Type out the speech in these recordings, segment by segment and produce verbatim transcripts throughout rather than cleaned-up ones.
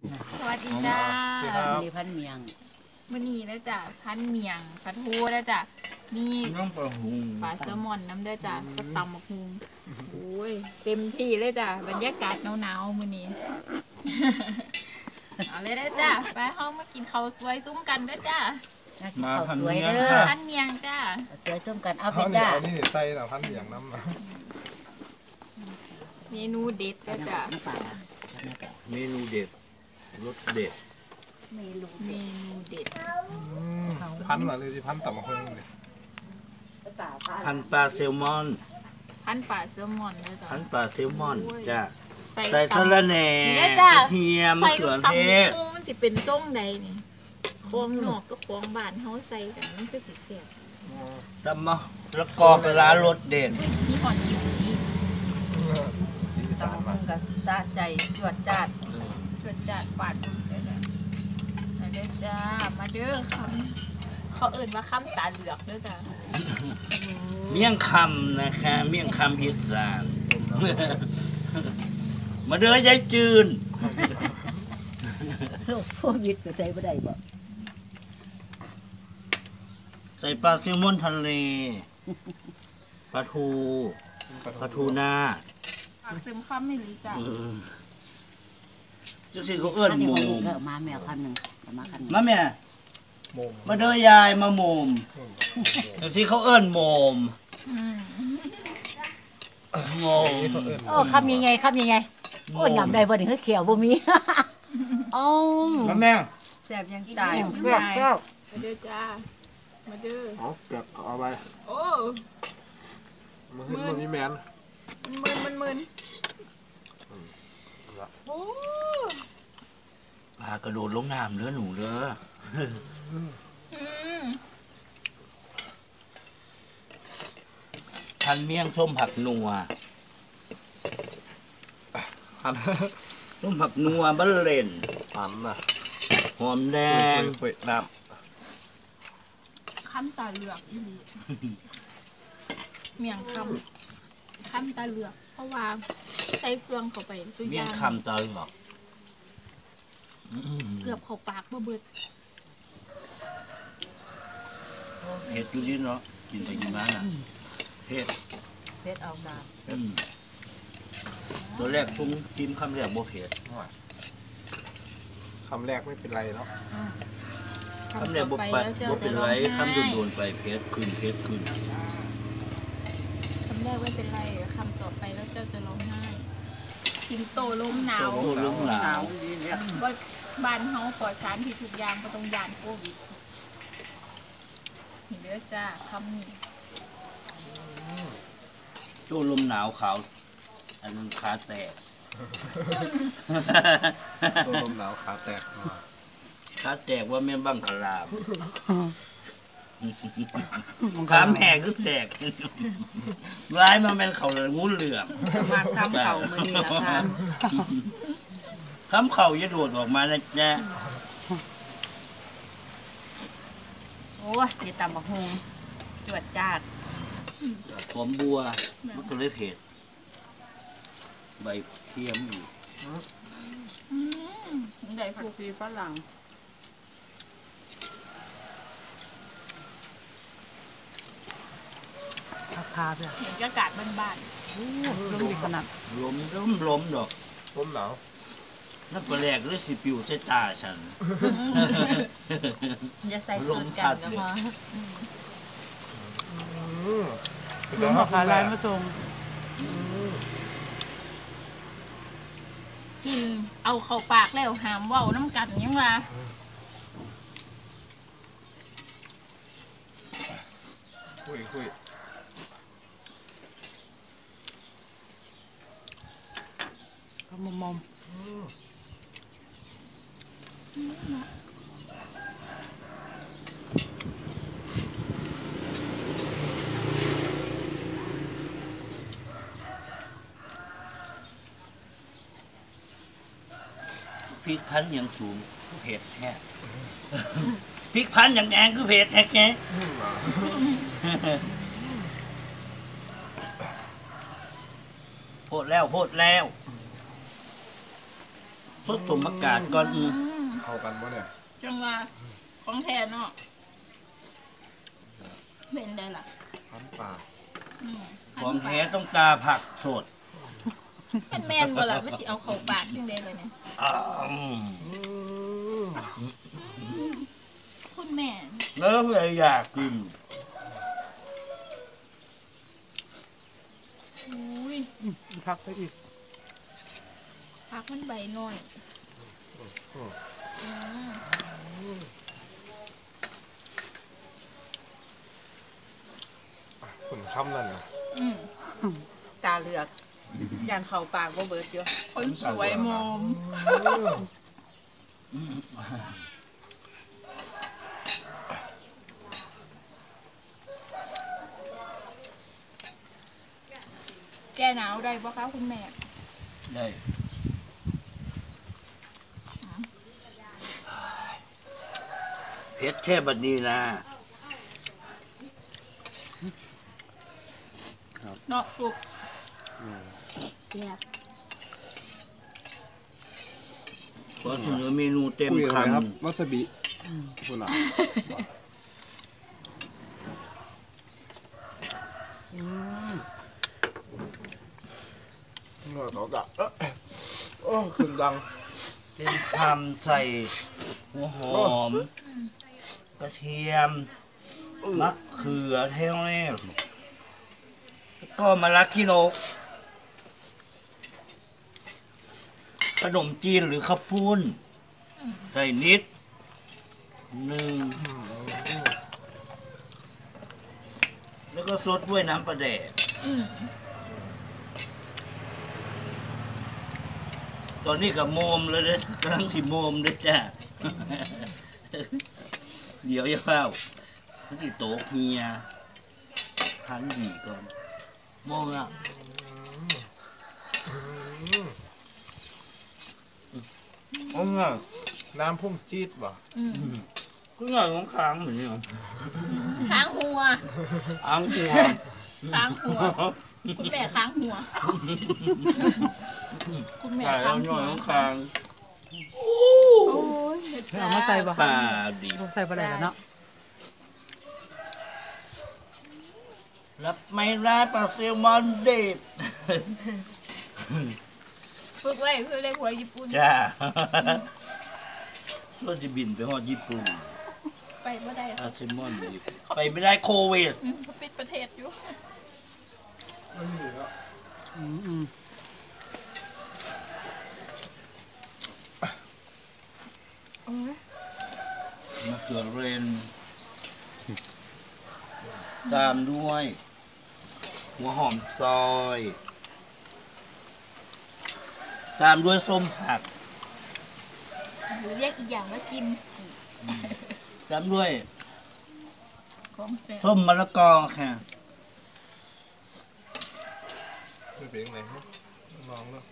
สวัสดีจ้ามีพันเมียงมื้อนี้แล้วจ้ะพันเมียงปลาทูแล้วจ้ะนี่น้องปลาหุงปลาแซลมอนน้ำเด้อจ้ะก็ตำบักฮุงโอ้ยเต็มที่เลยจ้ะบรรยากาศหนาวๆมื้อนี้ เอาเลยเด้อจ้ะไปเฮามากินข้าวสวยซุ้มกันเด้อจ้ะมาพันสวยเมียงเด้อค่ะพันเมียงจ้ะสวยต้มกันเอาไปเขาเนี่ยจ้าเอานี่ใส่หน่ะพันอย่างน้ำมาเมนูเด็ดเด้อจ้ะน้ำปลาเมนูเด็ดรสเด็ดเมนูเมนูเด็ดอืมพันอะไรที่พันต่ำมะฮงเลยพันปลาแซลมอนพันปลาแซลมอนเด้อจ้ะพันปลาแซลมอนจ้ะใส่ใส่ตำสะระแหน่นี่นะจ้ะกระเทียมมะใส่เขือตำเทบักศฮุงมันสิเป็นส้มใดนี่ควงนอกก็ควงบ้านเฮาใส่กันมันคือสิแซ่บตำมะแล้วกอปลารสเด็ดมีหอนอยู่ที่จีสานตำมามุงกับซาใจจวดจาดเกิดจากปาดบุญเลยนะมาเด้อจ้า มาเด้อคำเขาเอิ่นว่าคำตาเหลือกเด้อจ้าเมี่ยงคำนะคะเมี่ยงคำอีสาน มาเด้อยายจืนโรคโควิดก็ใจบ่ได้บ่ใส่ปลาแซลมอนทะเลปลาทูปลาทูนาปากเต็มคำไม่รีจ้าเออจังสิเขาเอื้อนหมูเออมาแมวคันหนึ่งเอามาคันหนึ่งมาแม่โมมมาเด้อยายมาโมมจังสิเขาเอื้อนโมมโมมนี่เขาเอิ้นโอ้คำยังไงคำยังไงโอ้ยำได้บ่ถึงเขียวบ่มีอ๋อมาแม่แซ่บยังตายเปรี้ยวเปรี้ยว มาเด้อจ้า มาเด้อเอาเก็บเอาไปโอ้มือขึ้นมือนี่แมนมันมึนมันมึนโอ้ปลากระโดดลงน้ำเด้อหนูเด้ออืมพันเมี่ยงส้มผักนัวพันส้มผักนัวบัลเลนพันน่ะหอมแดงเปิดน้คำตาเหลือกอีหลีเมียงคำคำตาเหลือก เพราะว่าใส่เฟืองเข้าไปสุดเมี่ยยาง งคำตาหลอกอืมเกือบเข้าปากบ่เบิดเผ็ดอยู่ดีเนาะกินไปกินมาน่ะเผ็ดเพชรเอาดาอืมตัวแรกทุ่งจิ้มคำแรกบ่เผ็ดำคำแรกไม่เป็นไรเนาะคำแรกบ่ไปบ่เป็นไรคำโดนๆไปเผ็ดขึ้นเผ็ดขึ้นคำแรกไม่เป็นไรคำต่อไปแล้วเจ้าจะร้องไห้กินโตลมหนาวโอ้ล้มหนาวว่าบ้านเฮาปลอดสารพิษทุกอย่างก็ต้องยานโควิดเห็นเด้อจ้าคำนี้ตู้ลมหนาวขาว อันนั้นขาแตกตัวลมหนาวขาแตกมาขาแตกว่าแม่นบังคลามขาแม่คือแตกร้ายมาแม่นเขาเลยงูเหลือมมาคำเข่ามือนี้ละค่ะคำเข่าจะโดดออกมานะจ๊ะโอ้ยนี่ตำบักฮงจวดจาดหอมบัวมันก็เลยเผ็ดใบเทียมอยู่อืมได้ผักชีฝรั่งราคาเนี่ยบรรยากาศบ้านลงดีขนาดล้มล้มล้มดอกลมหนาวนั่นก็แรกเลยสิปิวใส่ตาฉันๆจะใส่สูตรกันก็พออืมเป็นลไงงครัมาบขายลายมาส่งกินเอาเข้าปากแล้วหามเว้าน้ำกันยังว่าคุยคุยก็มอมมอมพริกพันธุ์อย่างสูงเผ็ดแท้พริกพันธุ์อย่างแองคือเผ็ดแท้แกอืมอ่ะโพดแล้วโพดแล้วสดสมอากาศก่อนอืมอืมเข้ากันปะเนี่ยจังว่าของแท้เนาะเป็นได้ล่ะพันป่าอืมของแท้ต้องตาผักสดเป็นแม่นบ่ล่ะว่าสิเอาเข้าปากจังได๋เลยเนี่ยอ้าวคุณแม่แล้วเลยอยากกินอุ้ยพักไปอีกผักมันใบน้อยอืมฝนค่ำนั่นนะอืมตาเหลือกยานเข่าปากบ่เบิดอยู่คนสวยมอม แก้หนาวได้ปะคะคุณแม่ได้เพชรแค่บัดนี้นะเนาะฟุกแซ่บขอเสนอเมนูเต็มคุยคอะไรครับวาซาบิคุณอ่ะเนื้อเขากะเอ๊ะโอ้ขึ้นดังำเต็มคำใส่หัวหอม กระเทียม มะเขือเทศแล้วก็มะระขี้นก ขนมจีนหรือข้าวปุ้น ใส่นิดหนึ่ง แล้วก็ซดด้วยน้ำปลาแดกอืมตอนนี้กับโมมเลยเด้อกำลังสิโมมเด้อจ้า เดี๋ยวอย่าเฝ้าที่โต๊ะเฮียทันดีก่อน โมงอ่ะ โอ้ยน้ำพุ่งจี๊ดว่ะอืมก็ง่ายของค้างเหมือนนี้ค้างหัวอ้างหัวค้างหัว คุณแม่ค้างหัว คุณแม่ใส่ค้าเอางหหัน่อวยของค้างโอ้ยเห็ดจ้เอามาใส่บ่ปลาดีใส่บ่ได้แล้วเนาะรับไม่ได้ปลาเซลมอนเด็ดฝึกไว้เพื่อเรียกหัวญี่ปุ่นจ้าก็จะบินไปฮอดญี่ปุ่นไปไม่ได้ปลาเซลมอนดิบไปไม่ได้โควิดอืมเขาปิดประเทศอยู่อืมอืมโอ้ยมะเขือเรนตามด้วย หัวหอมซอย ตามด้วยส้มผักหรือเรียกอีกอย่างว่ากิมจิตามด้วยของแซ่บส้มมะละกอค่ะไม่เป็นไงครับลองแล้ว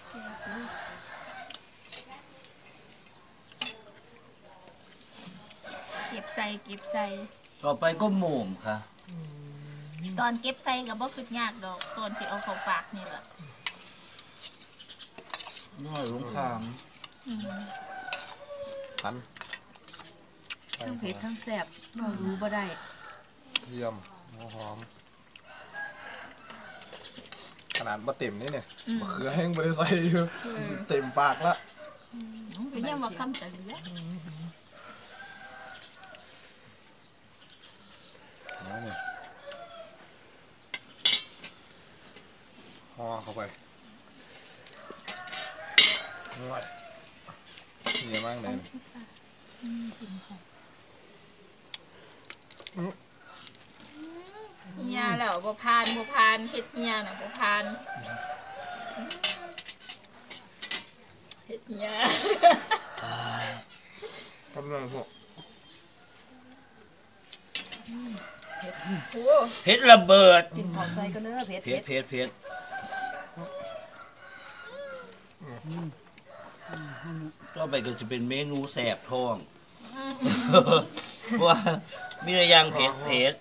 เก็บใส่เก็บใส่ต่อไปก็หม่มค่ะตอนเก็บใส่กับบ่คือยากดอก ตอนที่เอาเข้าปากนี่แหละน้อยลงคางอืมพันทั้งเผ็ดทั้งแซ่บบ่รู้บ่ได้เยี่ยมหัวหอม ขนาดบะเต็มนี่เนี่ยมะเขือแห้งบริใส่อยู่เต็มปากละไปเยี่ยมว่าคำแต่เหลือนี่เนี่ยห่อเข้าไปนวดเนี่ยมากเลยเฮียแล้วบ่พานบ่พานเฮ็ดเฮียน่ะบ่พานเฮ็ดเฮียกำลังพวกโอ้เพชรระเบิดกินหอมใส่ก็เนื้อเผ็ดเพชรเพชรเพชรต่อไปก็จะเป็นเมนูแสบท้อง เพราะว่ามีอะไรอย่างเผ็ดเผ็ด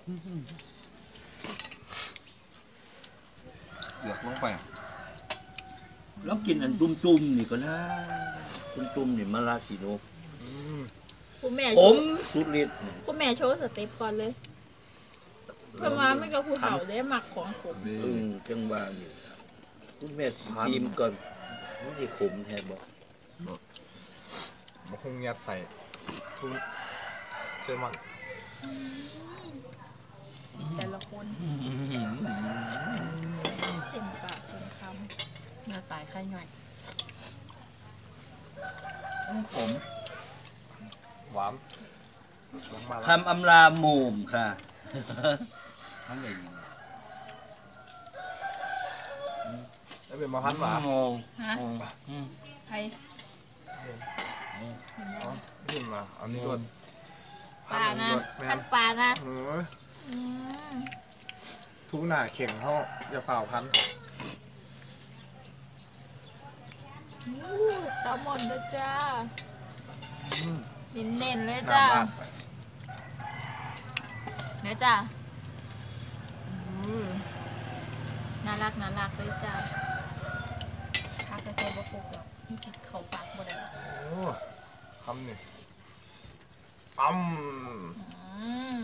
เดือดลงไปแล้วกินอันจุ่มๆนี่ก็นะคุณจุ่มนี่มะระกิโลอืมคุณแม่ผโชมว์สุดฤทธิ์คุณแม่โชว์สเต็ปก่อนเลยเพื่อมาไม่กับผู้เฒ่าได้หมักของผมนี่อึ้งจังว่านี่คุณแม่ชิมก่อนมันสิขมแท้บ่มะฮุงยัดใส่ทุกเซลมอนแต่ละคนเต็มปากเต็มคเนื้อตายไข่หน่อยผมหวานลงมาแล้วคำอำลาหมู่มค่ะทำไงดีแล้วเป็นมะพันหวานโมำฮะอืมใครนี่มาเอานี่ด้วยปลานะแม่พันปลานะเอออืมทุกหน้าเข่งเขาอย่าเปล่าพันอู้แซลมอนด้วยจ้าอืมเน้นๆเลยน้ำจ้าราดเนื้อจ้าอืมน่ารักน่ารักเลยจ้าถ้าจะใส่บะปุกแล้วมีกิดเข่าปากบ่ได้โอ้คำนี่ปั๊มอืม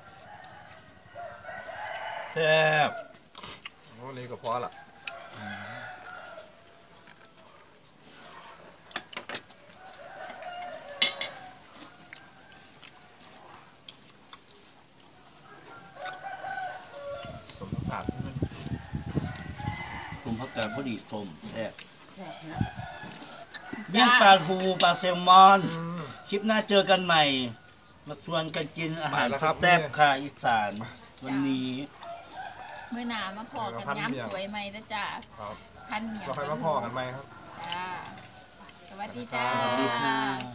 แซ่บโอ้นี่ก็พอละสมผักกลุ่มพักการพอดีส้มแซ่บแซ่บนะเลี้ยงปลาทูปลาแซลมอนอืมคลิปหน้าเจอกันใหม่ มาชวนกันกินอาหารมาแล้วครับแซ่บๆค่ะอีสานวันนี้เมื่อหนามาพอกันพันย้ำเมียงสวยไหมนะจ้าครับพันเหนียวเราค่อยมาพอกันไหมครับจ้าสวัสดีจ้าสวัสดีค่ะ